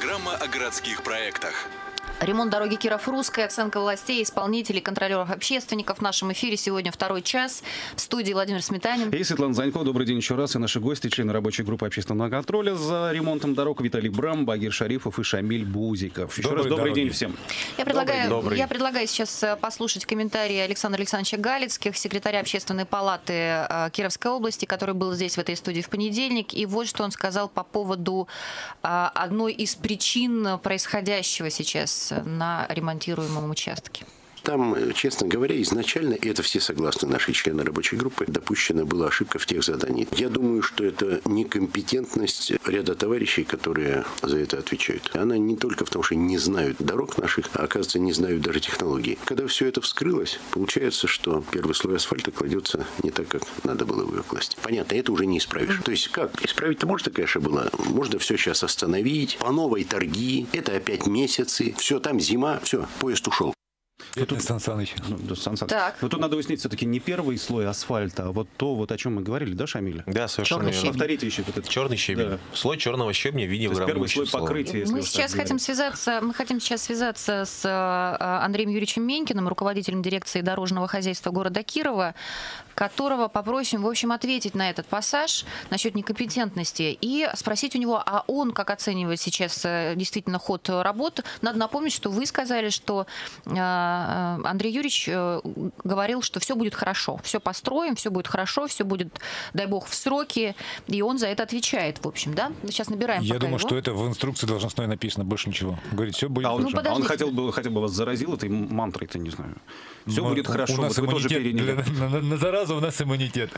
Программа о городских проектах. Ремонт дороги Киров-Русская, оценка властей, исполнителей, контролеров, общественников. В нашем эфире сегодня второй час. В студии Владимир Сметанин. И Светлана Занько. Добрый день еще раз. И наши гости, члены рабочей группы общественного контроля за ремонтом дорог Виталий Брам, Багир Шарипов и Шамиль Бузиков. Еще раз добрый день всем. Я предлагаю сейчас послушать комментарии Александра Александровича Галицких, секретаря Общественной палаты Кировской области, который был здесь, в этой студии, в понедельник. И вот что он сказал по поводу одной из причин происходящего сейчас на ремонтируемом участке. Там, честно говоря, изначально, и это все согласны, наши члены рабочей группы, допущена была ошибка в тех заданиях. Я думаю, что это некомпетентность ряда товарищей, которые за это отвечают. Она не только в том, что не знают дорог наших, а, оказывается, не знают даже технологий. Когда все это вскрылось, получается, что первый слой асфальта кладется не так, как надо было его класть. Понятно, это уже не исправишь. То есть как? Исправить-то можно, конечно, было. Можно все сейчас остановить, по новой торги, это опять месяцы, все, там зима, все, поезд ушел. Сан Саныч. Вот тут надо уяснить все-таки не первый слой асфальта, а вот то, вот о чем мы говорили, да, Шамиля? Да, совершенно верно. Повторите еще вот это. Черный щебень. Да. Слой черного щебня в виде выравнивающего первый слой покрытия. Мы хотим сейчас связаться с Андреем Юрьевичем Менькиным, руководителем дирекции дорожного хозяйства города Кирова, которого попросим, в общем, ответить на этот пассаж насчет некомпетентности и спросить у него, а он как оценивает сейчас действительно ход работ. Надо напомнить, что вы сказали, что Андрей Юрьевич говорил, что все будет хорошо, все построим, все будет хорошо, все будет, дай бог, в сроки, и он за это отвечает, в общем, да? Мы сейчас набираем. Я думаю, что это в инструкции должностной написано, больше ничего. Говорит, все будет хорошо. Он хотел бы вас заразил этой мантрой-то, не знаю. Все будет хорошо, у нас вы тоже переняли. На заразу у нас иммунитет.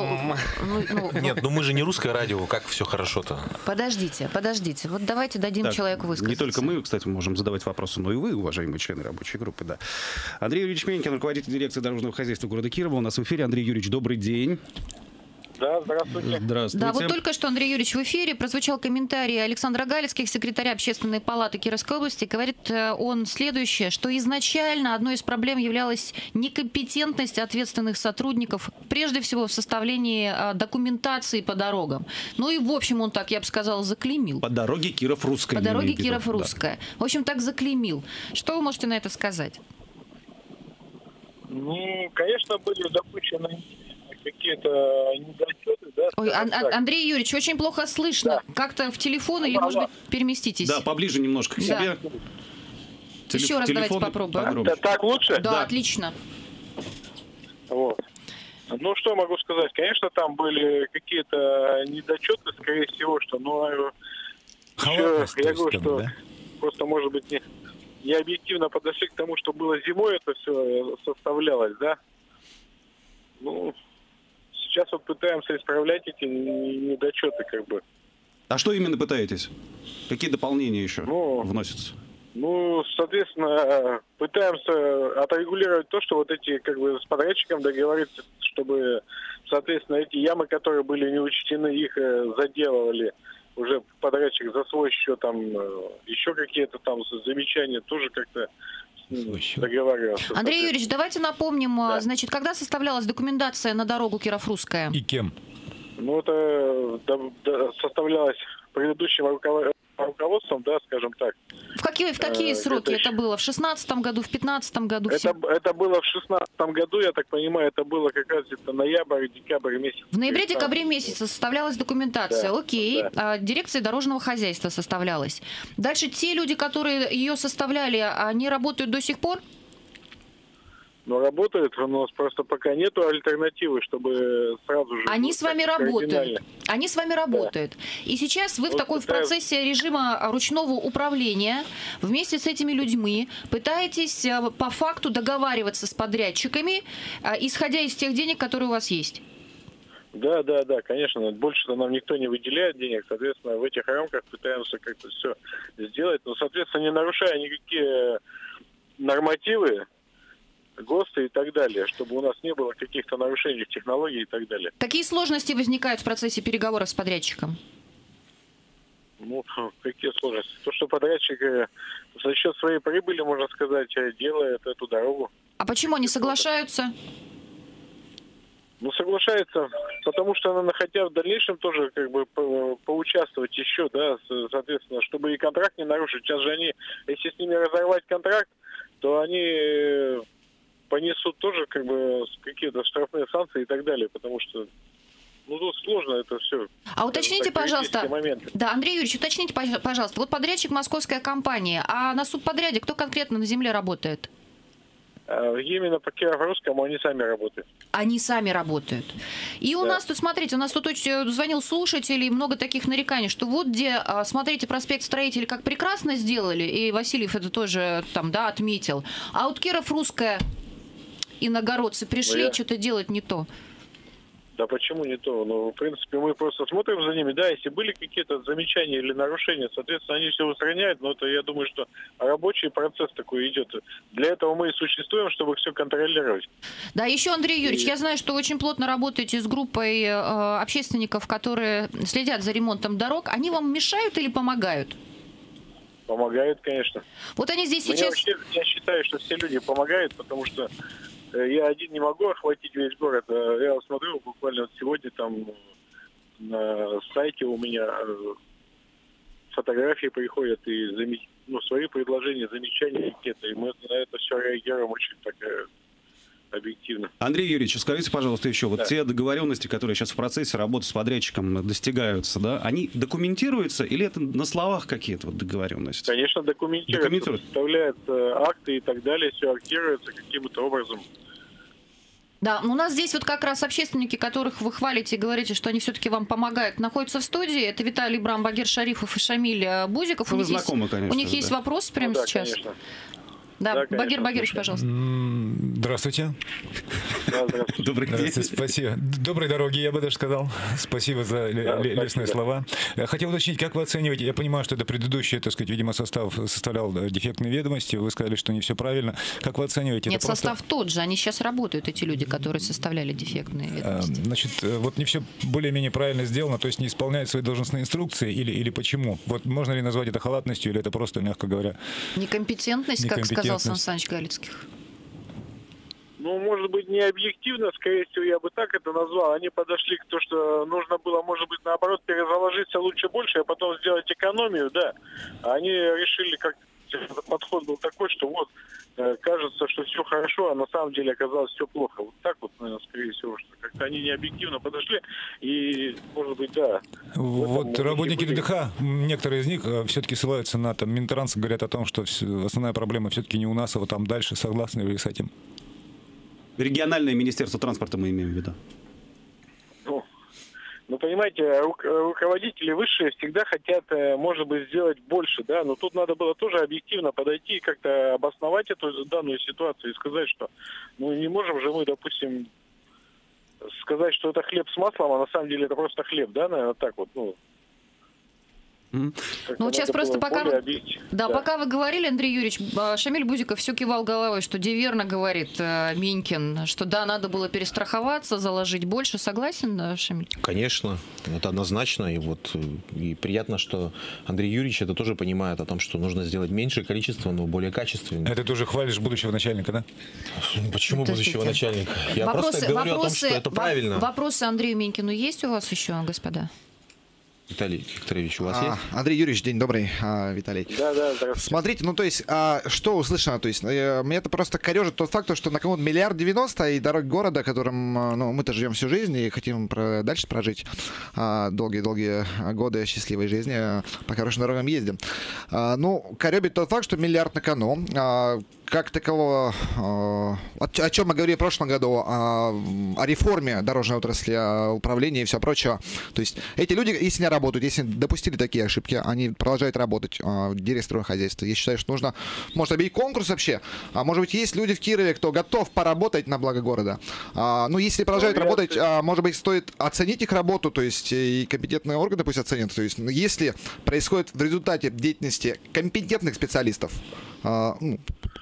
Нет, мы же не русское радио, как все хорошо-то? Подождите. Вот давайте дадим человеку высказаться. Не только мы, кстати, можем задавать вопросы, но и вы, уважаемые члены рабочей группы, да. Андрей Юрьевич Менькин, руководитель дирекции дорожного хозяйства города Кирова. У нас в эфире. Андрей Юрьевич, добрый день. Да, здравствуйте. Здравствуйте. Да, вот только что, Андрей Юрьевич, в эфире прозвучал комментарий Александра Галицких, секретаря Общественной палаты Кировской области. Говорит он следующее, что изначально одной из проблем являлась некомпетентность ответственных сотрудников, прежде всего в составлении документации по дорогам. Ну и, в общем, он так, я бы сказала, заклеймил. По дороге Киров-Русская. По дороге Киров-Русская. Да. В общем, так заклеймил. Что вы можете на это сказать? Ну, конечно, были допущены какие-то недочеты, да? Ой, Андрей Юрьевич, очень плохо слышно. Да. Как-то в телефон или, может быть, переместитесь? Да, поближе немножко к себе. Еще раз давайте попробуем. Так лучше? Да, отлично. Вот. Ну, что могу сказать? Конечно, там были какие-то недочеты, скорее всего, что, я говорю, что просто, может быть, не объективно подошли к тому, что было зимой, это все составлялось, да? Ну, сейчас вот пытаемся исправлять эти недочеты, как бы. А что именно пытаетесь? Какие дополнения еще вносятся? Ну, соответственно, пытаемся отрегулировать то, что вот эти, как бы, с подрядчиком договориться, чтобы, соответственно, эти ямы, которые были не учтены, их заделывали уже подрядчик за свой счет, там, еще какие-то там замечания тоже как-то договариваться. Андрей Юрьевич, давайте напомним, значит, когда составлялась документация на дорогу Киров-Русская? И кем? Ну, это составлялась предыдущим руководством, да, скажем так. В какие сроки это было? В 16-м году, в 15-м году? Это было в 16-м году, я так понимаю, это было как раз где-то ноябрь-декабрь месяц. В ноябре-декабре месяце составлялась документация, да, окей. Да. Дирекция дорожного хозяйства составлялась. Дальше те люди, которые ее составляли, они работают до сих пор? Но работают, у нас просто пока нету альтернативы, чтобы сразу же... Они с вами работают. Они с вами работают. Да. И сейчас вы в процессе режима ручного управления вместе с этими людьми пытаетесь по факту договариваться с подрядчиками, исходя из тех денег, которые у вас есть. Да, конечно. Больше-то нам никто не выделяет денег. Соответственно, в этих рамках пытаемся как-то все сделать. Но, соответственно, не нарушая никакие нормативы, ГОСТы и так далее, чтобы у нас не было каких-то нарушений в технологии и так далее. Какие сложности возникают в процессе переговоров с подрядчиком? Ну, какие сложности? То, что подрядчик за счет своей прибыли, можно сказать, делает эту дорогу. А почему они соглашаются? Ну, соглашается потому что она хотят в дальнейшем тоже как бы поучаствовать еще, да, соответственно, чтобы и контракт не нарушить. Сейчас же они, если с ними разорвать контракт, то они понесут тоже как бы какие-то штрафные санкции и так далее, потому что тут сложно это все. А уточните, пожалуйста, да, Андрей Юрьевич, уточните, пожалуйста, вот подрядчик московская компания, а на субподряде кто конкретно на земле работает? Именно по Кирово-Русскому они сами работают. Они сами работают. И у нас тут, смотрите, у нас тут звонил слушатель, и много таких нареканий, что вот где, смотрите, проспект Строителей как прекрасно сделали, и Васильев это тоже там, да, отметил. А вот Киров-Русская, иногородцы пришли, что-то делать не то. Да почему не то? Ну, в принципе, мы просто смотрим за ними. Да, если были какие-то замечания или нарушения, соответственно, они все устраняют. Но это, я думаю, что рабочий процесс такой идет. Для этого мы и существуем, чтобы все контролировать. Да, еще, Андрей Юрьевич, я знаю, что вы очень плотно работаете с группой общественников, которые следят за ремонтом дорог. Они вам мешают или помогают? Помогают, конечно. Вот они здесь сейчас... Вообще, я считаю, что все люди помогают, потому что я один не могу охватить весь город. Я смотрю, буквально вот сегодня там на сайте у меня фотографии приходят и свои предложения, замечания какие-то. И мы на это все реагируем очень так объективно. Андрей Юрьевич, скажите, пожалуйста, еще, вот те договоренности, которые сейчас в процессе работы с подрядчиком достигаются, да, они документируются или это на словах какие-то вот договоренности? Конечно, документируются, составляются акты и так далее, все актируется каким-то образом. Да, у нас здесь вот как раз общественники, которых вы хвалите и говорите, что они все-таки вам помогают, находятся в студии. Это Виталий Брам, Багир Шарифов и Шамиль Бузиков. Вы знакомы, конечно. У них есть вопрос прямо сейчас? Конечно. Да, Багир Багирович, пожалуйста. Здравствуйте. Добрый день. Спасибо. Доброй дороги, я бы даже сказал. Спасибо за лестные слова. Хотел уточнить, как вы оцениваете, я понимаю, что это предыдущий, так сказать, видимо, состав составлял дефектные ведомости, вы сказали, что не все правильно. Как вы оцениваете? Нет, состав тот же, они сейчас работают, эти люди, которые составляли дефектные ведомости. Значит, вот не все более-менее правильно сделано, то есть не исполняют свои должностные инструкции или почему? Вот можно ли назвать это халатностью или это просто, мягко говоря... Некомпетентность, как сказал Сан Саныч Галицких. Ну, может быть, не объективно, скорее всего, я бы так это назвал. Они подошли к тому, что нужно было, может быть, наоборот, перезаложиться лучше больше, а потом сделать экономию, да. Они решили, как подход был такой, что вот, кажется, что все хорошо, а на самом деле оказалось все плохо. Вот так вот, наверное, скорее всего, что как-то они не объективно подошли, и, может быть, да. Вот работники ДДХ, некоторые из них все-таки ссылаются на там Минтранс, говорят о том, что основная проблема все-таки не у нас, а вот там дальше. Согласны ли вы с этим? Региональное министерство транспорта мы имеем в виду. Ну, понимаете, руководители высшие всегда хотят, может быть, сделать больше, да, но тут надо было тоже объективно подойти и как-то обосновать эту данную ситуацию и сказать, что, ну, не можем же мы, допустим, сказать, что это хлеб с маслом, а на самом деле это просто хлеб, да, наверное, так вот, ну. Ну, вот сейчас просто пока вы говорили, Андрей Юрьевич, Шамиль Бузиков все кивал головой, что верно говорит Минькин, что да, надо было перестраховаться, заложить больше. Согласен, Шамиль? Конечно, это однозначно. И приятно, что Андрей Юрьевич это тоже понимает о том, что нужно сделать меньшее количество, но более качественно. Это ты уже хвалишь будущего начальника, да? Почему будущего начальника? Я просто говорю о том, что это правильно. Вопросы Андрею Минькину есть у вас еще, господа? Виталий Викторович, у вас есть? Андрей Юрьевич, день добрый, Виталий. Да, здравствуйте. Смотрите, ну то есть, что услышано, то есть, мне это просто корежит тот факт, что на кому-то 1,90 миллиарда и дорог города, которым, ну, мы-то живем всю жизнь и хотим дальше прожить долгие-долгие годы счастливой жизни, по хорошим дорогам ездим. Ну, коребит тот факт, что 1 миллиард на кону. Как такового, о чем мы говорили в прошлом году, о реформе дорожной отрасли, о управлении и все прочее. То есть эти люди, если не работают, если допустили такие ошибки, они продолжают работать в директорском хозяйстве. Я считаю, что нужно, может, объявить конкурс вообще. Может быть, есть люди в Кирове, кто готов поработать на благо города. Ну, если продолжают работать, может быть, стоит оценить их работу, то есть и компетентные органы пусть оценят. То есть если происходит в результате деятельности компетентных специалистов,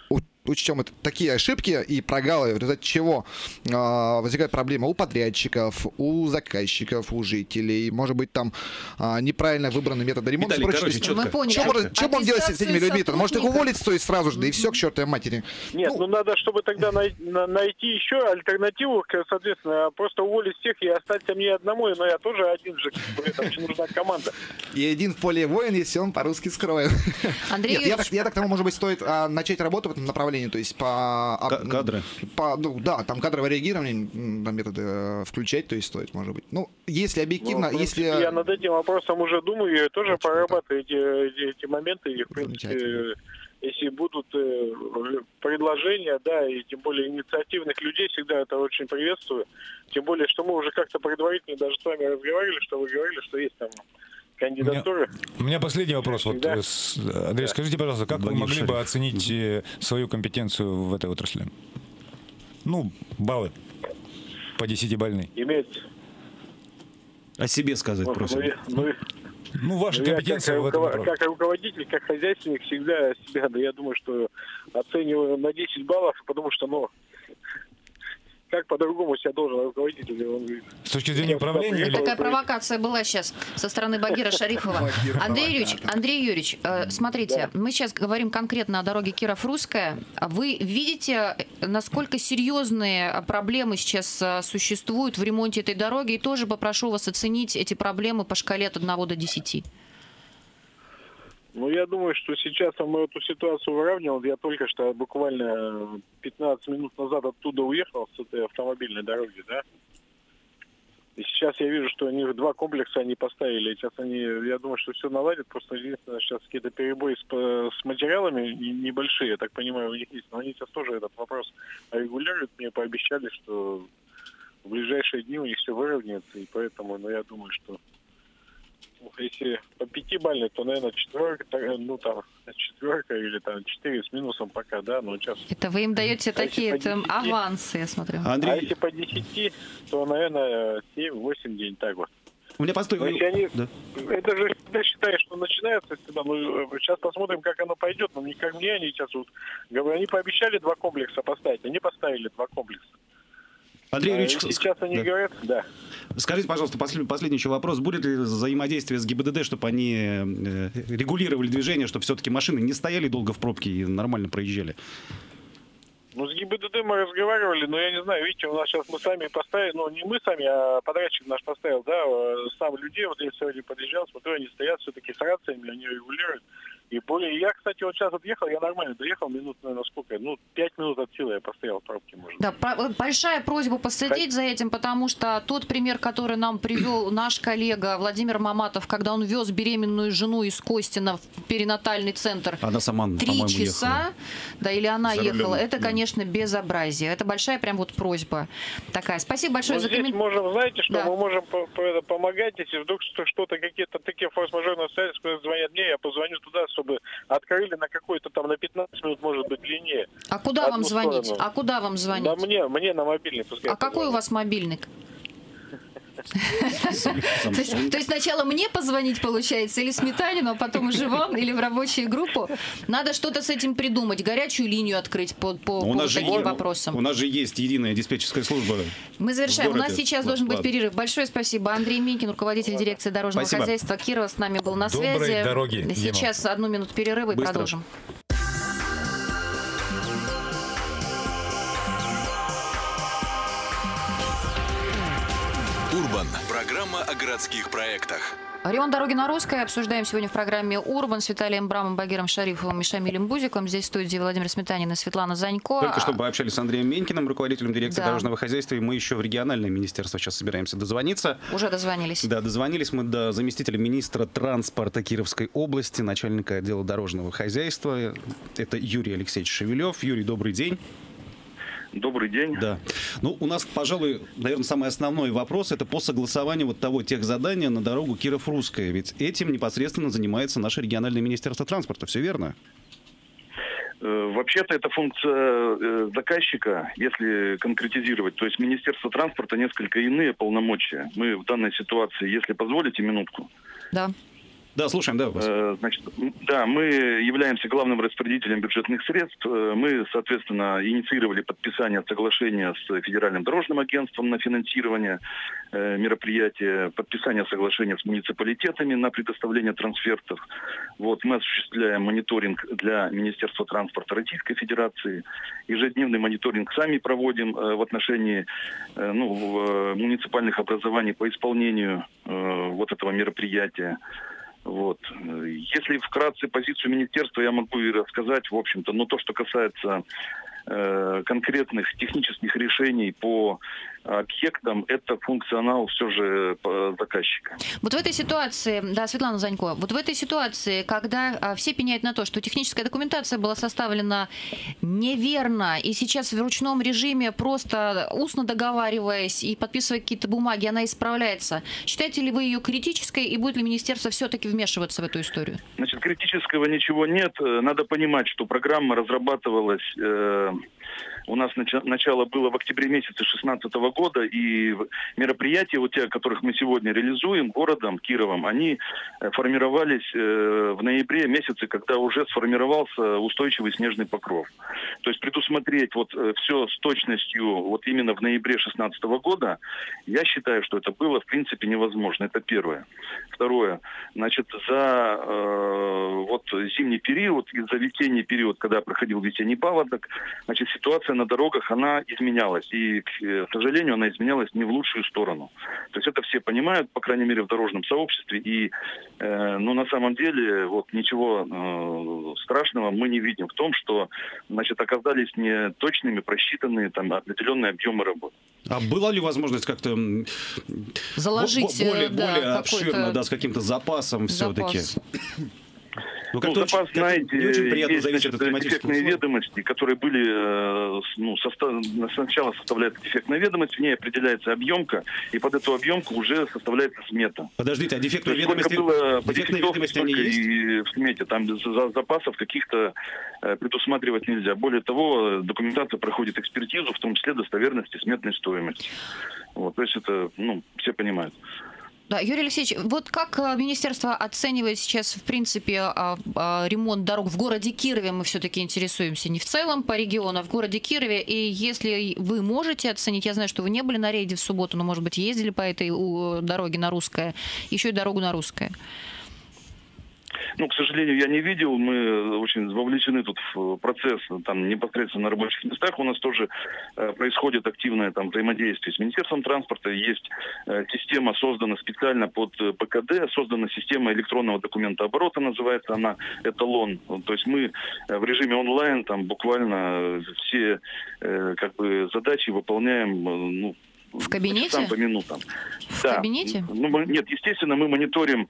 учтем такие ошибки и прогалы, в результате чего возникает проблема у подрядчиков, у заказчиков, у жителей, может быть, там неправильно выбранный метод ремонта. Виталий, короче, четко. Мы поняли. Что он делать с этими людьми? Может их уволить стоит сразу же, да и все, к чертовой матери. Нет, ну надо, чтобы тогда найти еще альтернативу, соответственно, просто уволить всех и остаться мне одному, но я тоже один же, там нужна команда. И один в поле воин, если он по-русски скроен. Андрей Нет, я так тому, может быть, стоит начать работу в этом направлении, то есть по... Кадры. Ну да, там кадровое реагирование, методы включать, то есть стоит, может быть. Ну, если объективно, Ну, если... Я над этим вопросом уже думаю, я тоже прорабатываю эти моменты, и, в принципе, если будут предложения, да, и тем более инициативных людей, всегда это очень приветствую. Тем более, что мы уже как-то предварительно даже с вами разговаривали, что вы говорили, что есть там кандидатуры. У меня последний вопрос. Вот, Андрей, скажите, пожалуйста, как вы могли бы оценить свою компетенцию в этой отрасли? Ну, баллы по 10-бальной. Имеется. О себе сказать просто. Ну, ваша компетенция в этом вопросе. Как руководитель, как хозяйственник, всегда себя, да, я думаю, что оцениваю на 10 баллов, потому что, ну, как по-другому себя должен руководитель? С точки зрения управления? Такая провокация была сейчас со стороны Багира Шарипова. Андрей Юрьевич, смотрите, мы сейчас говорим конкретно о дороге Киров-Русская. Вы видите, насколько серьезные проблемы сейчас существуют в ремонте этой дороги? И тоже попрошу вас оценить эти проблемы по шкале от 1 до 10. Ну, я думаю, что сейчас мы эту ситуацию выравниваем. Я только что буквально 15 минут назад оттуда уехал, с этой автомобильной дороги, да. И сейчас я вижу, что они 2 комплекса они поставили. Сейчас они, я думаю, что все наладят. Просто единственное, сейчас какие-то перебои с материалами небольшие, я так понимаю, у них есть. Но они сейчас тоже этот вопрос регулируют. Мне пообещали, что в ближайшие дни у них все выровняется. И поэтому, я думаю, что если по 5-бальной, то, наверное, 4, ну, там, 4 или там 4 с минусом пока, да, но сейчас... Это вы им даете такие там авансы, я смотрю. Андрей... А если по 10, то, наверное, 7-8 день, так вот. У меня постой... Они... Да. Это же всегда считаю, что начинается всегда. Ну, сейчас посмотрим, как оно пойдет. Но как мне они сейчас вот говорят, они пообещали 2 комплекса поставить, они поставили 2 комплекса. Андрей Юрьевич, сейчас они говорят, да. Скажите, пожалуйста, последний еще вопрос. Будет ли взаимодействие с ГИБДД, чтобы они регулировали движение, чтобы все-таки машины не стояли долго в пробке и нормально проезжали? Ну, с ГИБДД мы разговаривали, но я не знаю, видите, у нас сейчас мы сами поставили, ну, не мы сами, а подрядчик наш поставил, да, сам людей, вот я сегодня подъезжал, смотрю, они стоят все-таки с рациями, они регулируют. И более, я, кстати, вот сейчас вот ехал, я нормально доехал, минут, наверное, сколько, 5 минут от силы я постоял в пробке, может. Да, большая просьба последить за этим, потому что тот пример, который нам привел наш коллега Владимир Маматов, когда он вез беременную жену из Костина в перинатальный центр, она сама, 3 часа, ехала. Да, или она ехала, это, да, конечно, безобразие. Это большая прям вот просьба такая. Спасибо большое за комментарий. Можем, знаете, что мы можем помогать, если вдруг что-то, какие-то такие форс-мажорные обстоятельства, звонят мне, я позвоню туда, чтобы открыли на какой-то там, на 15 минут, может быть, длиннее. А куда вам звонить? А куда вам звонить? Да мне на мобильник. А какой у вас мобильник? То есть сначала мне позвонить, получается, или Сметанину, а потом уже вам, или в рабочую группу? Надо что-то с этим придумать, горячую линию открыть по таким вопросам. У нас же есть единая диспетчерская служба. Мы завершаем. У нас сейчас должен быть перерыв. Большое спасибо. Андрей Минкин, руководитель дирекции дорожного хозяйства Кирова, с нами был на связи. Доброй дороги. Сейчас 1 минуту перерыва и продолжим. Урбан. Программа о городских проектах. Ремонт дороги на Русской обсуждаем сегодня в программе «Урбан» с Виталием Брамом, Багиром Шарифовым и Шамилем Бузиком. Здесь в студии Владимир Сметанин и Светлана Занько. Только что пообщались с Андреем Менькиным, руководителем дирекции дорожного хозяйства, и мы еще в региональное министерство сейчас собираемся дозвониться. Уже дозвонились. Да, дозвонились мы до заместителя министра транспорта Кировской области, начальника отдела дорожного хозяйства. Это Юрий Алексеевич Шевелев. Юрий, добрый день. Добрый день. Да. Ну, у нас, пожалуй, наверное, самый основной вопрос — это по согласованию вот того техзадания на дорогу Киров-Русская. Ведь этим непосредственно занимается наше региональное министерство транспорта. Все верно? Вообще-то это функция заказчика, если конкретизировать. То есть Министерство транспорта несколько иные полномочия. Мы в данной ситуации, если позволите минутку. Да. Да, слушаем, да, вас. Значит, да, мы являемся главным распорядителем бюджетных средств. Мы, соответственно, инициировали подписание соглашения с Федеральным дорожным агентством на финансирование мероприятия, подписание соглашения с муниципалитетами на предоставление трансфертов. Вот, мы осуществляем мониторинг для Министерства транспорта Российской Федерации. Ежедневный мониторинг сами проводим в отношении муниципальных образований по исполнению вот этого мероприятия. Вот. Если вкратце позицию министерства я могу и рассказать, в общем-то, но то, что касается конкретных технических решений по объектам, это функционал все же заказчика. Вот в этой ситуации, да, Светлана Занько, вот в этой ситуации, когда все пеняют на то, что техническая документация была составлена неверно, и сейчас в ручном режиме, просто устно договариваясь и подписывая какие-то бумаги, она исправляется, считаете ли вы ее критической, и будет ли министерство все-таки вмешиваться в эту историю? Значит, критического ничего нет. Надо понимать, что программа разрабатывалась... У нас начало было в октябре месяце 2016 года, и мероприятия, вот те, которых мы сегодня реализуем городом Кировом, они формировались в ноябре месяце, когда уже сформировался устойчивый снежный покров. То есть предусмотреть вот все с точностью вот именно в ноябре 2016 года, я считаю, что это было в принципе невозможно. Это первое. Второе. Значит, за вот зимний период и за весенний период, когда проходил весенний паводок, значит, ситуация на дорогах, она изменялась. И, к сожалению, она изменялась не в лучшую сторону. То есть это все понимают, по крайней мере, в дорожном сообществе. И, на самом деле, вот ничего страшного мы не видим в том, что, значит, оказались не точными, просчитанные там определенные объемы работ. А была ли возможность как-то заложить более обширно, да, с каким-то запасом все-таки? Запас, знаете, не очень приятно есть, зависит от климатических дефектные условий. ведомости, которые были, сначала составляется дефектная ведомость, в ней определяется объемка, и под эту объемку уже составляется смета. Подождите, а дефектные ведомости, они есть? И в смете, там запасов каких-то предусматривать нельзя. Более того, документация проходит экспертизу, в том числе достоверности сметной стоимости. Вот, то есть это, все понимают. Да, Юрий Алексеевич, вот как министерство оценивает сейчас, в принципе, ремонт дорог в городе Кирове? Мы все-таки интересуемся не в целом по региону, а в городе Кирове. И если вы можете оценить, я знаю, что вы не были на рейде в субботу, но, может быть, ездили по этой дороге на Русское, еще и дорогу на Русское. К сожалению, я не видел. Мы очень вовлечены тут в процесс там непосредственно на рабочих местах. У нас тоже происходит активное там взаимодействие с Министерством транспорта. Есть система, создана специально под ПКД, создана система электронного документооборота, называется она «Эталон». То есть мы в режиме онлайн там буквально все задачи выполняем, в кабинете? По минутам. В кабинете? Нет, естественно, мы мониторим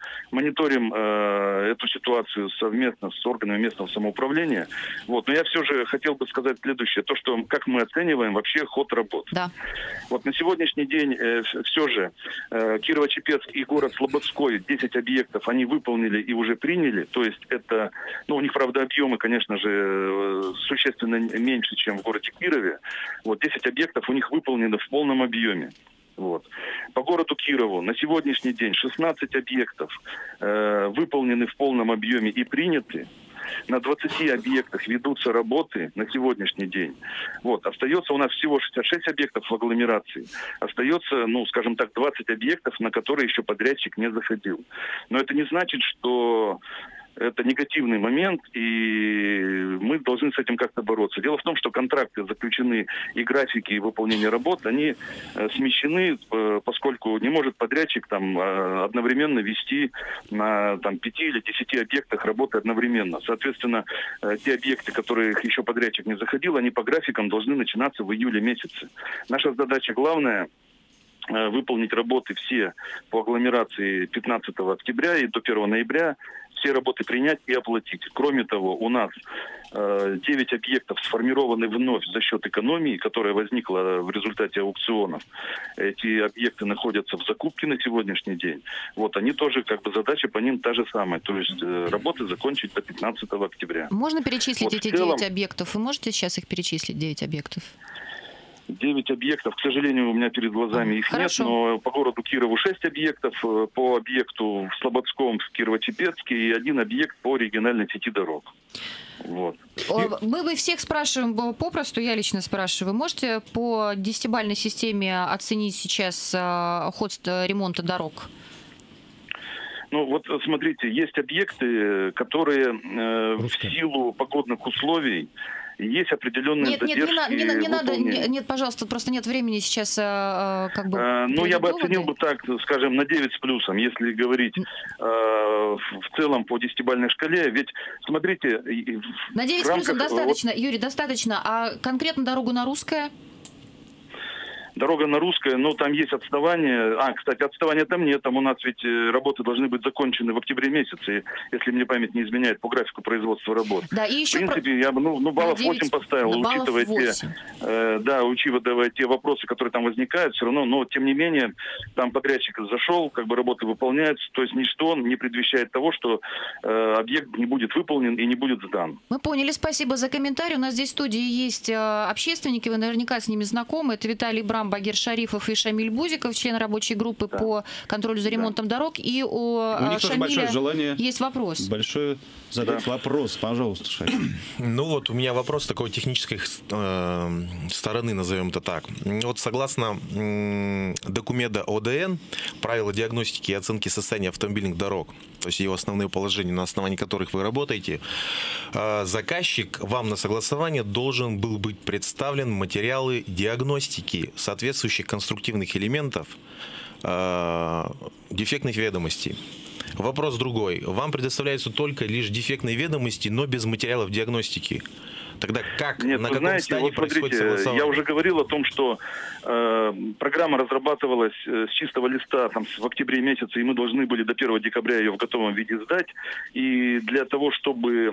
эту ситуацию совместно с органами местного самоуправления. Вот. Но я все же хотел бы сказать следующее. То, что как мы оцениваем вообще ход работ. Да. Вот на сегодняшний день все же Кирово-Чепецк и город Слободской, 10 объектов, они выполнили и уже приняли. То есть это, у них, правда, объемы, конечно же, существенно меньше, чем в городе Кирове. Вот 10 объектов у них выполнены в полном объеме. Вот. По городу Кирову на сегодняшний день 16 объектов выполнены в полном объеме и приняты. На 20 объектах ведутся работы на сегодняшний день. Вот. Остается у нас всего 66 объектов в агломерации. Остается, 20 объектов, на которые еще подрядчик не заходил. Но это не значит, что это негативный момент, и мы должны с этим как-то бороться. Дело в том, что контракты заключены и графики выполнения работ, они смещены, поскольку не может подрядчик одновременно вести на 5 или 10 объектах работы одновременно. Соответственно, те объекты, которых еще подрядчик не заходил, они по графикам должны начинаться в июле месяце. Наша задача главная — выполнить работы все по агломерации 15 октября и до 1 ноября, все работы принять и оплатить. Кроме того, у нас 9 объектов сформированы вновь за счет экономии, которая возникла в результате аукционов. Эти объекты находятся в закупке на сегодняшний день. Вот они тоже, задача по ним та же самая. То есть работы закончить до 15 октября. Можно перечислить эти 9 объектов? Вы можете сейчас их перечислить, 9 объектов? 9 объектов. К сожалению, у меня перед глазами их Хорошо. нет, но по городу Кирову 6 объектов, по объекту в Слободском, в Кирово-Чепецке и 1 объект по региональной сети дорог. Вот. Мы всех спрашиваем попросту, я лично спрашиваю. Вы можете по 10-бальной системе оценить сейчас ход ремонта дорог? Ну вот смотрите, есть объекты, которые в силу погодных условий есть определенные задержки. Не надо, нет, пожалуйста, просто нет времени сейчас как бы... Ну, я бы оценил бы так, скажем, на 9 с плюсом, если говорить в целом по 10-бальной шкале. Ведь, смотрите... На 9 с плюсом достаточно, Юрий, достаточно. А конкретно дорогу на Русское? Дорога на Русское, ну, там есть отставание. Кстати, отставания там нет. Там у нас ведь работы должны быть закончены в октябре месяце, если мне память не изменяет, по графику производства работ. Да, и еще в принципе, я бы, баллов 8 поставил, учитывая те вопросы, которые там возникают, все равно, но, тем не менее, там подрядчик зашел, как бы работы выполняются, то есть ничто не предвещает того, что объект не будет выполнен и не будет сдан. Мы поняли, спасибо за комментарий. У нас здесь в студии есть общественники, вы наверняка с ними знакомы. Это Виталий Брам, Багир Шарифов и Шамиль Бузиков, члены рабочей группы по контролю за ремонтом дорог. И у Шамиля есть вопрос. Большое задать вопрос, пожалуйста, Шамиль. Ну вот у меня вопрос такой технической стороны, назовем это так. Вот согласно документа ОДН, правила диагностики и оценки состояния автомобильных дорог, то есть его основные положения, на основании которых вы работаете, заказчик вам на согласование должен был быть представлен материалы диагностики соответствующих конструктивных элементов дефектных ведомостей. Вопрос другой. Вам предоставляются только лишь дефектные ведомости, но без материалов диагностики. Тогда как, Нет, на вы каком знаете, стадии происходит согласование? Я уже говорил о том, что программа разрабатывалась с чистого листа там, в октябре месяце, и мы должны были до 1 декабря ее в готовом виде сдать. И для того, чтобы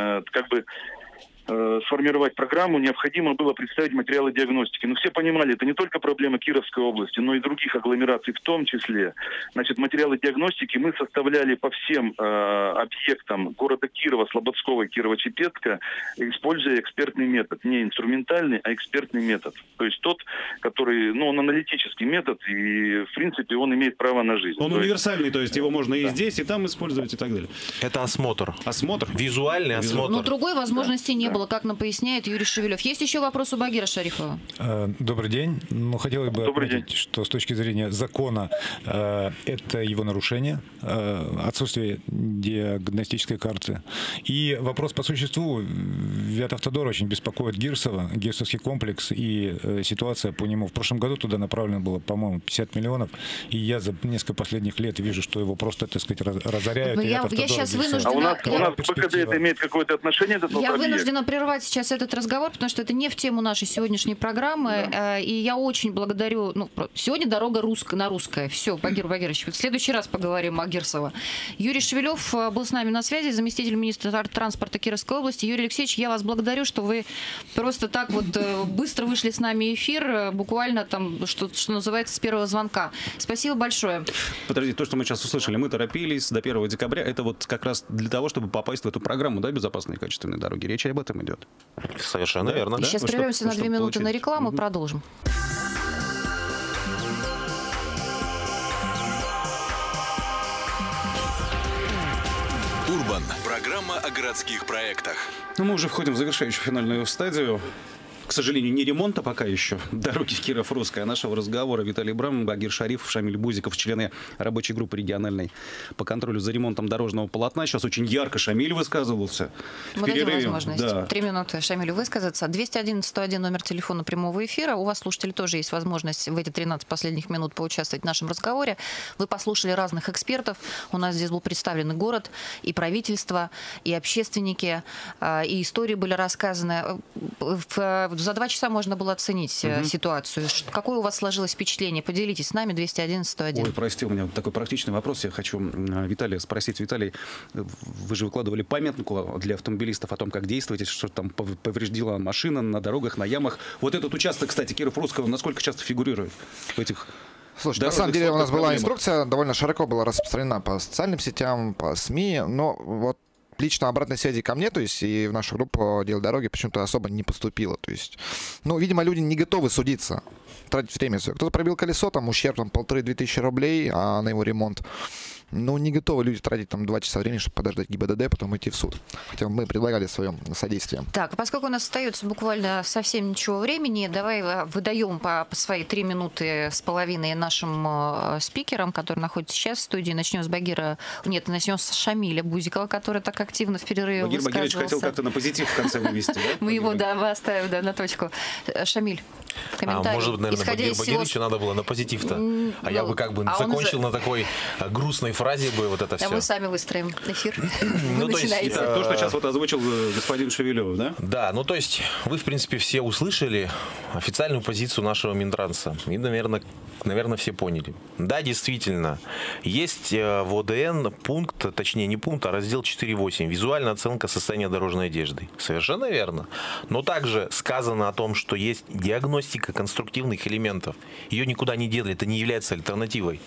сформировать программу, необходимо было представить материалы диагностики. Но все понимали, это не только проблема Кировской области, но и других агломераций в том числе. Значит, материалы диагностики мы составляли по всем объектам города Кирова, Слободского и Кирово-Чепецка, используя экспертный метод. Не инструментальный, а экспертный метод. То есть тот, который, он аналитический метод, и в принципе он имеет право на жизнь. Он универсальный, то есть его можно и здесь, и там использовать, и так далее. Это осмотр. Осмотр? Визуальный осмотр. Но другой возможности не было, как нам поясняет Юрий Шевелев. Есть еще вопрос у Багира Шарифова? Добрый день. Хотелось бы отметить, что с точки зрения закона это его нарушение, отсутствие диагностической карты. И вопрос по существу. Вятавтодор очень беспокоит Гирсова, Гирсовский комплекс и ситуация по нему. В прошлом году туда направлено было, по-моему, 50 миллионов. И я за несколько последних лет вижу, что его просто, так сказать, разоряют. Я сейчас вынуждена... У нас ПКД это имеет какое-то отношение к этому? Я вынуждена прервать сейчас этот разговор, потому что это не в тему нашей сегодняшней программы. Да. И я очень благодарю... сегодня дорога на Русское. Все, Багир Багирович, в следующий раз поговорим о Гирсово. Юрий Шевелев был с нами на связи, заместитель министра транспорта Кировской области. Юрий Алексеевич, я вас благодарю, что вы просто так вот быстро вышли с нами в эфир, буквально там, что называется, с первого звонка. Спасибо большое. Подождите, то, что мы сейчас услышали, мы торопились до 1 декабря, это вот как раз для того, чтобы попасть в эту программу, да, безопасные и качественные дороги. Речь об этом идет. Совершенно верно. Да? Сейчас прервемся на 2 минуты на рекламу, продолжим. Урбан. Программа о городских проектах. Мы уже входим в завершающую финальную стадию. К сожалению, не ремонта пока еще дороги Киров-Русская, а нашего разговора. Виталий Брам, Багир Шарифов, Шамиль Бузиков, члены рабочей группы региональной по контролю за ремонтом дорожного полотна. Сейчас очень ярко Шамиль высказывался. Мы дадим возможность 3 минуты Шамилю высказаться. 201-101 номер телефона прямого эфира. У вас, слушатели, тоже есть возможность в эти 13 последних минут поучаствовать в нашем разговоре. Вы послушали разных экспертов. У нас здесь был представлен и город, и правительство, и общественники, и истории были рассказаны. За 2 часа можно было оценить ситуацию. Какое у вас сложилось впечатление? Поделитесь с нами, 201-101. Ой, прости, у меня такой практичный вопрос. Я хочу Виталия спросить. Виталий, вы же выкладывали памятку для автомобилистов о том, как действовать, что там повреждила машина на дорогах, на ямах. Вот этот участок, кстати, Киров-Русского, насколько часто фигурирует в этих... Слушай, на самом деле у нас была инструкция, довольно широко была распространена по социальным сетям, по СМИ, но вот лично обратной связи ко мне, то есть и в нашу группу «Дело дороги» почему-то особо не поступило. То есть, ну, видимо, люди не готовы судиться, тратить время свое. Кто-то пробил колесо, там ущерб там 1500-2000 рублей на его ремонт. Ну, не готовы люди тратить там 2 часа времени, чтобы подождать ГИБДД, потом идти в суд. Хотя мы предлагали свое содействие. Так, поскольку у нас остается буквально совсем ничего времени, давай выдаем по свои 3 минуты с половиной нашим спикерам, которые находятся сейчас в студии. Начнем с начнем с Шамиля Бузикова, который так активно в перерыве Багир Багирович хотел как-то на позитив в конце вывести, да? Мы его, мы оставим на точку. Шамиль, комментарий. Может быть, наверное, Багиру Багировичу надо было на позитив-то. А я бы как бы закончил на такой грустной фразе бы вот это все. А мы сами выстроим эфир. Ну, то есть, то, что сейчас вот озвучил господин Шевелев, да? Да, ну то есть вы, в принципе, все услышали официальную позицию нашего Минтранса. И, наверное, все поняли. Да, действительно, есть в ОДН пункт, точнее не пункт, а раздел 4.8. Визуальная оценка состояния дорожной одежды. Совершенно верно. Но также сказано о том, что есть диагностика конструктивных элементов. Ее никуда не делали, это не является альтернативой.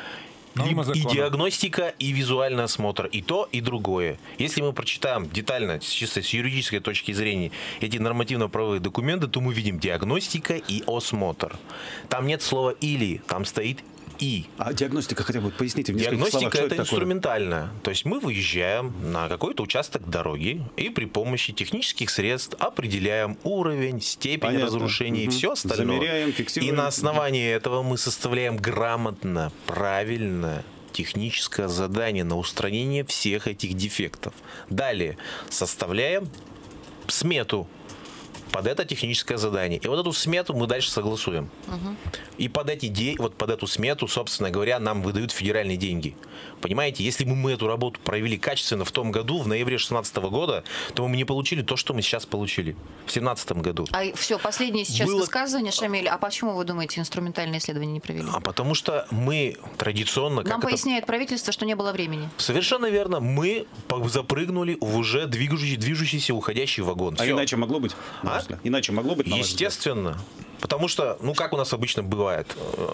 И диагностика, и визуальный осмотр, и то, и другое. Если мы прочитаем детально, чисто с юридической точки зрения, эти нормативно-правовые документы, то мы видим диагностика и осмотр. Там нет слова «или», там стоит «и». А диагностика, хотя бы поясните в нескольких диагностика словах, это инструментальная. То есть мы выезжаем на какой-то участок дороги и при помощи технических средств определяем уровень, степень разрушения и все остальное. Замеряем, фиксируем. И на основании этого мы составляем грамотно, правильно техническое задание на устранение всех этих дефектов. Далее составляем смету под это техническое задание. И вот эту смету мы дальше согласуем. И под эту смету, собственно говоря, нам выдают федеральные деньги. Понимаете, если бы мы эту работу провели качественно в том году, в ноябре 2016 года, то мы не получили то, что мы сейчас получили в 2017 году. А все, последнее сейчас высказывание, Шамиль. А почему вы думаете, инструментальные исследования не провели? А потому что мы традиционно... Нам поясняет правительство, что не было времени. Совершенно верно. Мы запрыгнули в уже движущийся уходящий вагон. А иначе могло быть? Иначе могло быть? Естественно. Потому что, как у нас обычно бывает,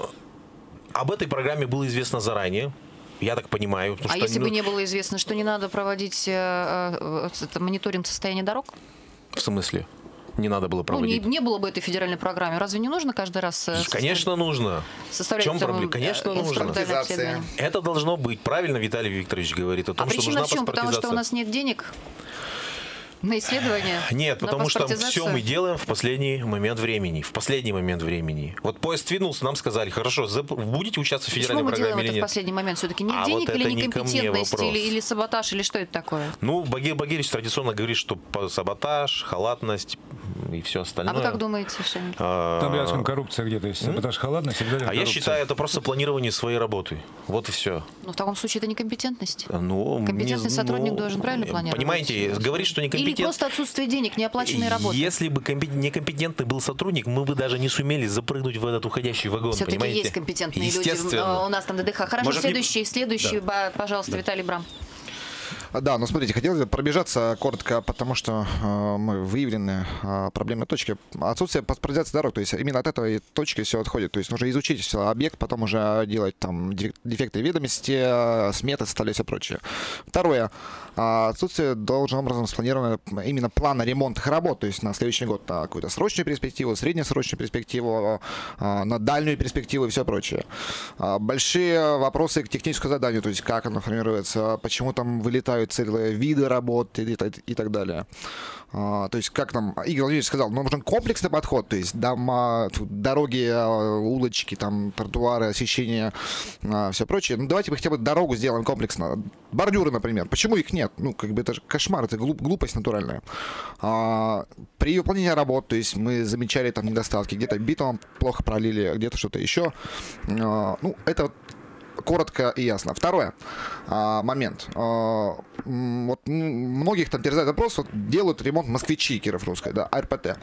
об этой программе было известно заранее. Я так понимаю. А если бы не было известно, что не надо проводить мониторинг состояния дорог? В смысле? Не надо было проводить? Не было бы этой федеральной программы. Разве не нужно каждый раз... Конечно, нужно. В чем проблема? Конечно, нужно. Это должно быть. Правильно Виталий Викторович говорит о том, что нужна паспортизация. Потому что у нас нет денег на исследования? Нет, потому что все мы делаем в последний момент времени. В последний момент времени. Вот поезд двинулся, нам сказали, хорошо, будете участвовать в федеральной программе или нет? Почему мы делаем это в последний момент? Все-таки нет денег или некомпетентность, или саботаж, или что это такое? Багир Багирович традиционно говорит, что саботаж, халатность и все остальное. А вы как думаете, Шамиль? Там рядом коррупция где-то есть. Саботаж, халатность. Я считаю, это просто планирование своей работы. Вот и все. В таком случае это некомпетентность. Компетентный сотрудник должен правильно планировать. Понимаете, говорит, что некомпетентный. Или просто отсутствие денег, неоплаченной работы. Если бы некомпетентный был сотрудник, мы бы даже не сумели запрыгнуть в этот уходящий вагон. Все-таки есть компетентные люди у нас на ДДХ. Хорошо, следующий, пожалуйста, Виталий Брам. Да, смотрите, хотелось бы пробежаться коротко, потому что мы выявлены проблемные точки. Отсутствие паспортизации дорог, то есть именно от этой точки все отходит. То есть нужно изучить объект, потом уже делать там дефекты ведомости, сметы, составлять все прочее. Второе. Отсутствие должным образом спланировано именно плана ремонтных работ, то есть на следующий год на какую-то срочную перспективу, среднесрочную перспективу, на дальнюю перспективу и все прочее. Большие вопросы к техническому заданию, то есть как оно формируется, почему там вылетают целые виды работ и так далее. То есть, как там Игорь Владимирович сказал, нужен комплексный подход, то есть дома, дороги, улочки, там, тротуары, освещение, все прочее. Давайте мы хотя бы дорогу сделаем комплексно. Бордюры, например. Почему их нет? Это же кошмар, это глупость натуральная. При выполнении работ, то есть мы замечали там недостатки, где-то битум плохо пролили, где-то что-то еще. Это коротко и ясно. Второй момент. Многих там терзает вопрос, делают ремонт москвичи Киров-Русской, АРПТ.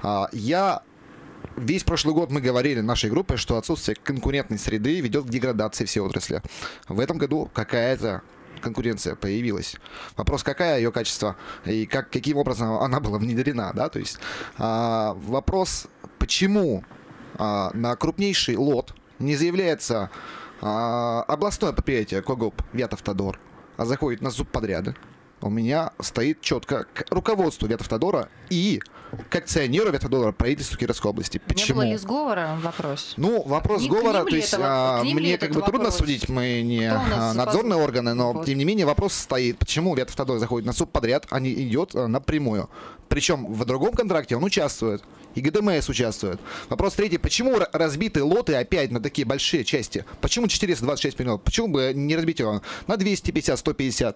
Весь прошлый год мы говорили нашей группе, что отсутствие конкурентной среды ведет к деградации всей отрасли. В этом году какая-то конкуренция появилась. Вопрос, какая ее качество и каким образом она была внедрена, то есть вопрос, почему на крупнейший лот не заявляется областное предприятие КОГОП «Вятавтодор», а заходит на субподряды. у меня стоит четко к руководству Ветавтодора и к акционеру Ветавтодора правительству Кировской области. Почему? Не было ли сговора? Вопрос. Ну, вопрос сговора, то есть мне как бы трудно судить, мы не надзорные органы, но тем не менее вопрос стоит. Почему Ветавтодор заходит на субподряд, а не идет напрямую? Причем в другом контракте он участвует, и ГДМС участвует. Вопрос третий. Почему разбиты лоты опять на такие большие части? Почему 426 миллионов? Почему бы не разбить его на 250, 150?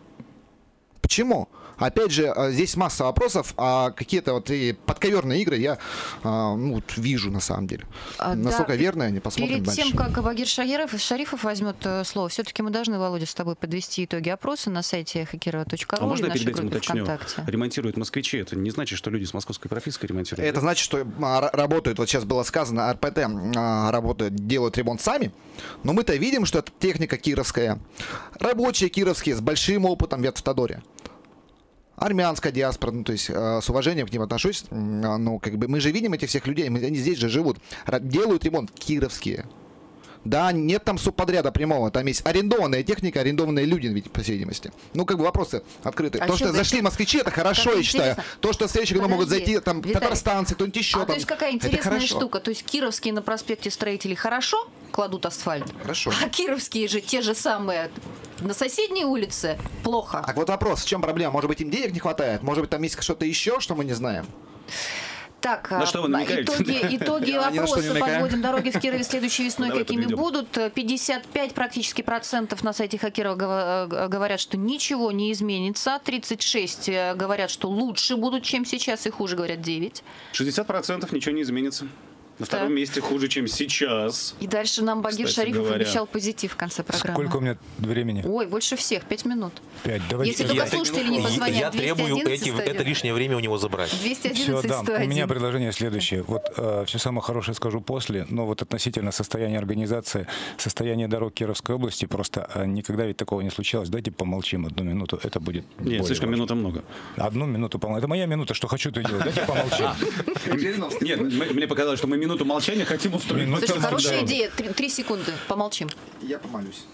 Почему? Опять же, здесь масса вопросов, а какие-то вот и подковерные игры я вижу на самом деле. Насколько верно, они посмотрим дальше. Перед тем, как Багир Шарифов возьмет слово, все-таки мы должны, Володя, с тобой подвести итоги опроса на сайте hackera.ru. А можно я перед этим уточню? ВКонтакте. Ремонтируют москвичи. Это не значит, что люди с московской пропиской ремонтируют. Это значит, что работают, вот сейчас было сказано, РПТ работают, делают ремонт сами, но мы-то видим, что это техника кировская. Рабочие кировские с большим опытом в Ветавтодоре. Армянская диаспора, ну, то есть с уважением к ним отношусь, но как бы мы же видим этих всех людей, они здесь же живут, делают ремонт кировские. Да, нет там субподряда прямого, там есть арендованная техника, арендованные люди, ведь, по всей видимости. Ну, как бы вопросы открыты. То, что зашли москвичи, это хорошо, я считаю. То, что в следующий год могут зайти, там, татарстанцы, кто-нибудь еще там. То есть какая интересная штука, то есть кировские на проспекте Строителей хорошо кладут асфальт, хорошо, а кировские же те же самые на соседней улице плохо. А вот вопрос, в чем проблема? Может быть, им денег не хватает? Может быть, там есть что-то еще, что мы не знаем? Так, на что вы намекаете? итоги опроса «Подводим дороги в Кирове следующей весной» какими будут? 55 практически процентов на сайте Хакерова говорят, что ничего не изменится. 36 говорят, что лучше будут, чем сейчас, и хуже, говорят 9. 60% ничего не изменится. На втором месте хуже, чем сейчас. И дальше нам Багир Шарифов обещал позитив в конце программы. Сколько у меня времени? Ой, больше всех, 5 минут. 5, давайте. Если только слушатели не позвонят, я требую это лишнее время у него забрать. 211 да. 101. У меня предложение следующее. Вот все самое хорошее скажу после, но вот относительно состояния организации, состояния дорог Кировской области, просто никогда ведь такого не случалось. Давайте помолчим 1 минуту, это будет Нет, слишком важно. Минута много. 1 минуту помолчим. Это моя минута, что хочу, то делать. Давайте помолчим. Нет, мне показалось, что мы минуту молчания хотим устроить. Слушай, хорошая идея. 3 секунды. Помолчим. Я помолюсь.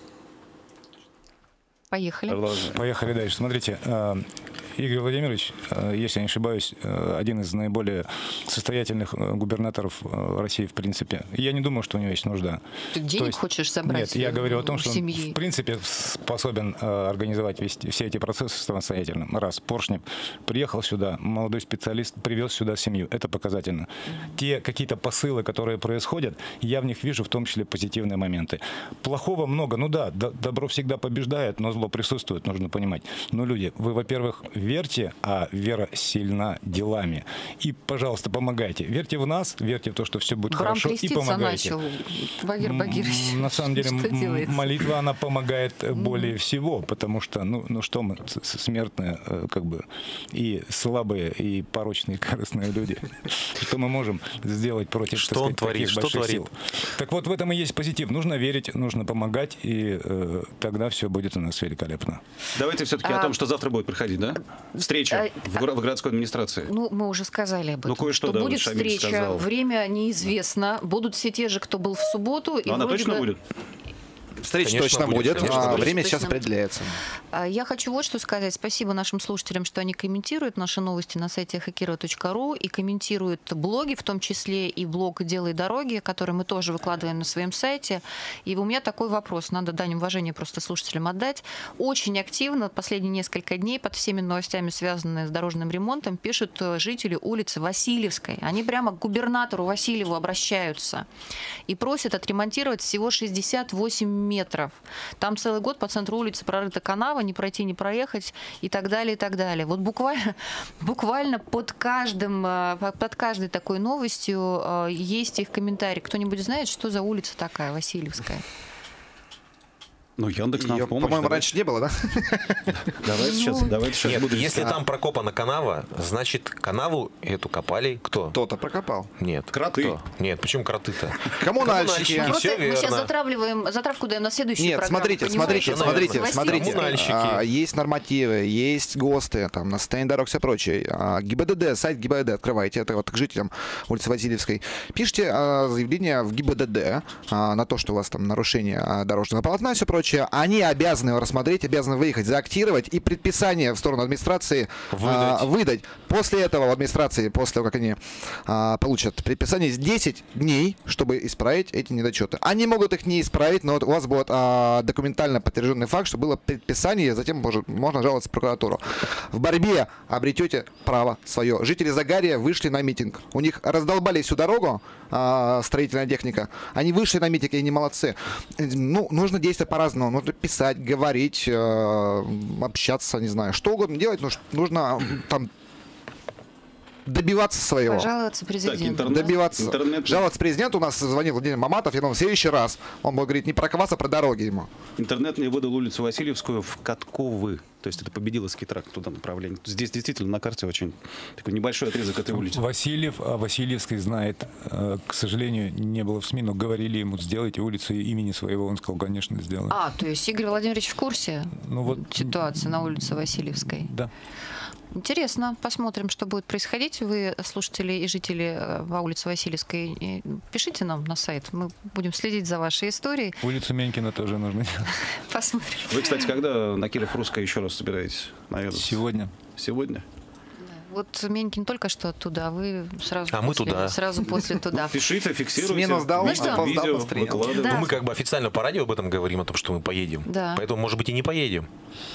Поехали. Поехали дальше. Смотрите, Игорь Владимирович, если я не ошибаюсь, один из наиболее состоятельных губернаторов России, в принципе. Я не думаю, что у него есть нужда. Ты денег хочешь собрать? Нет, я говорю о том, что он, в принципе, способен организовать все эти процессы самостоятельно. Раз, Поршнев приехал сюда, молодой специалист привез сюда семью. Это показательно. Те какие-то посылы, которые происходят, я в них вижу в том числе позитивные моменты. Плохого много. Ну да, добро всегда побеждает, но зло присутствует, нужно понимать. Но, люди, вы, во-первых, верьте, а вера сильна делами. И, пожалуйста, помогайте. Верьте в нас, верьте в то, что все будет хорошо, и помогайте. Начал. Багир Багирович. На самом деле, молитва, она помогает более всего, потому что, ну что мы, смертные, как бы, и слабые, и порочные, корыстные люди. Что мы можем сделать против, что он творит, что творит? Так вот, в этом и есть позитив. Нужно верить, нужно помогать, и тогда все будет у нас великолепно. Давайте все-таки о том, что завтра будет проходить, да? Встреча в городской администрации. Ну, мы уже сказали об этом. Ну, кое-что, да, будет встреча, время неизвестно. Будут все те же, кто был в субботу. Но она точно будет? Встреча точно будет. Время сейчас определяется. Я хочу вот что сказать. Спасибо нашим слушателям, что они комментируют наши новости на сайте hackera.ru и комментируют блоги, в том числе и блог «Делай дороги», который мы тоже выкладываем на своем сайте. И у меня такой вопрос. Надо дань уважения просто слушателям отдать. Очень активно последние несколько дней под всеми новостями, связанными с дорожным ремонтом, пишут жители улицы Васильевской. Они прямо к губернатору Васильеву обращаются и просят отремонтировать всего 68 метров. Там целый год по центру улицы прорыта канава, не пройти, не проехать и так далее, и так далее. Вот буквально под каждой такой новостью есть их комментарий. Кто-нибудь знает, что за улица такая, Васильевская? Ну, Яндекс нам в помощь. По-моему, раньше не было, да? Давайте сейчас Нет, буду. если там прокопана канава, значит, канаву эту копали кто? Кто-то прокопал. Нет. Кроты. Кто? Нет, почему кроты-то? Коммунальщики. Все мы верно. сейчас затравку даем на следующую Нет, программу. смотрите. Коммунальщики. Есть нормативы, есть ГОСТы, там, на состояние дорог, все прочее. ГИБДД, сайт ГИБДД открывайте, это вот к жителям улицы Васильевской. Пишите заявление в ГИБДД на то, что у вас там нарушение дорожного полотна и все прочее. прочее, они обязаны его рассмотреть, обязаны выехать, заактировать и предписание в сторону администрации выдать. После этого в администрации, после того, как они получат предписание, 10 дней, чтобы исправить эти недочеты. Они могут их не исправить, но вот у вас будет документально подтвержденный факт, что было предписание, затем можно жаловаться в прокуратуру. В борьбе обретете право свое. Жители Загарья вышли на митинг. У них раздолбали всю дорогу, строительная техника. Они вышли на митинг, и они молодцы. Ну, нужно действовать по-разному. Нужно писать, говорить, общаться, не знаю, что угодно делать. Нужно там добиваться своего. Пожаловаться президенту. Добиваться. Жаловаться президенту. У нас звонил Владимир Маматов. Я думал, в следующий раз он будет говорить не про квас, а про дороги ему. Интернет мне выдал улицу Васильевскую в Катковы. То есть это Победиловский тракт, туда направление. Здесь действительно на карте очень такой небольшой отрезок этой улицы. Васильев о Васильевской знает. К сожалению, не было в СМИ, но говорили ему, сделайте улицу имени своего. Он сказал, конечно, сделаю. То есть Игорь Владимирович в курсе ситуации на улице Васильевской? Да. Интересно, посмотрим, что будет происходить. Вы, слушатели и жители по улице Васильевской, пишите нам на сайт. Мы будем следить за вашей историей. Улицу Менькина тоже нужно делать. Посмотрим. Вы, кстати, когда на Киров-Русское еще раз собираетесь наведаться? Сегодня. Сегодня? Вот Менькин только что оттуда, а вы сразу мы туда. Сразу после туда. Пишите, фиксируйте. Смену сдал, видео выкладываем. Да. Ну, мы как бы официально по радио об этом говорим, о том, что мы поедем. Да. Поэтому, может быть, и не поедем.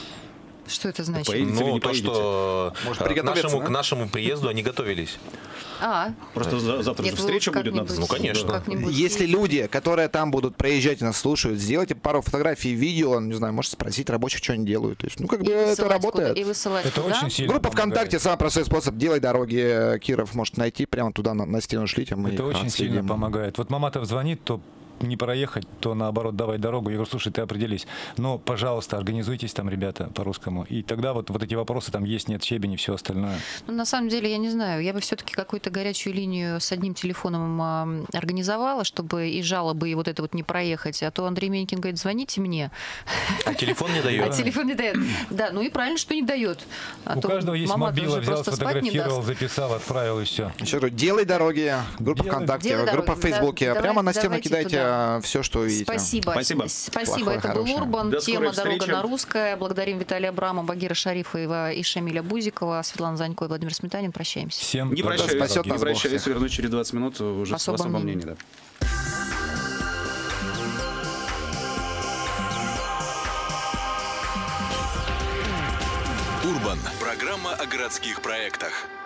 Что это значит? Поедете или Ну, не то, поедете? что приготовиться, к нашему приезду они готовились. Просто завтра же встреча будет, надо. Ну, конечно. Если люди, которые там будут проезжать и нас слушают, сделайте пару фотографий, видео, не знаю, можете спросить рабочих, что они делают. То есть, ну, как бы это работает. И высылать Это куда? очень сильно Группа помогает. ВКонтакте, самый простой способ. Делай дороги. Киров может найти, прямо туда на стену шлите. Мы Это их очень отследим. сильно помогает. Вот Маматов звонит, то не проехать, то наоборот давай дорогу. Я говорю, слушай, ты определись. Но, пожалуйста, организуйтесь там, ребята, по-русскому. И тогда вот эти вопросы, там есть, нет, щебень и все остальное. Ну, на самом деле, я не знаю, я бы все-таки какую-то горячую линию с одним телефоном организовала, чтобы и жалобы, и вот это вот не проехать. А то Андрей Менькин говорит, звоните мне. А телефон не А дает. телефон не дает. Да, ну и правильно, что не дает. А У то каждого есть Маматов мобила, же взял, просто спать не сфотографировал, даст. записал, отправил и все. Еще говорю, делай дороги. Группа Делай. ВКонтакте, Делай группа дороги. в Фейсбуке. Да, Прямо на стену давайте кидайте туда. все, что увидите. Спасибо. Спасибо. Спасибо. Плохое, Это был хорошее. Урбан. До Тема скорой «Дорога встречи. на русское». Благодарим Виталия Абрамова, Багира Шарифова и Шамиля Бузикова, Светлана Занько и Владимир Сметанин. Прощаемся. Всем Не доброго прощаюсь, спасет не нас Бог прощаюсь, всех. вернусь через 20 минут уже с Особом особым мнении. мнением. Да. Урбан. Программа о городских проектах.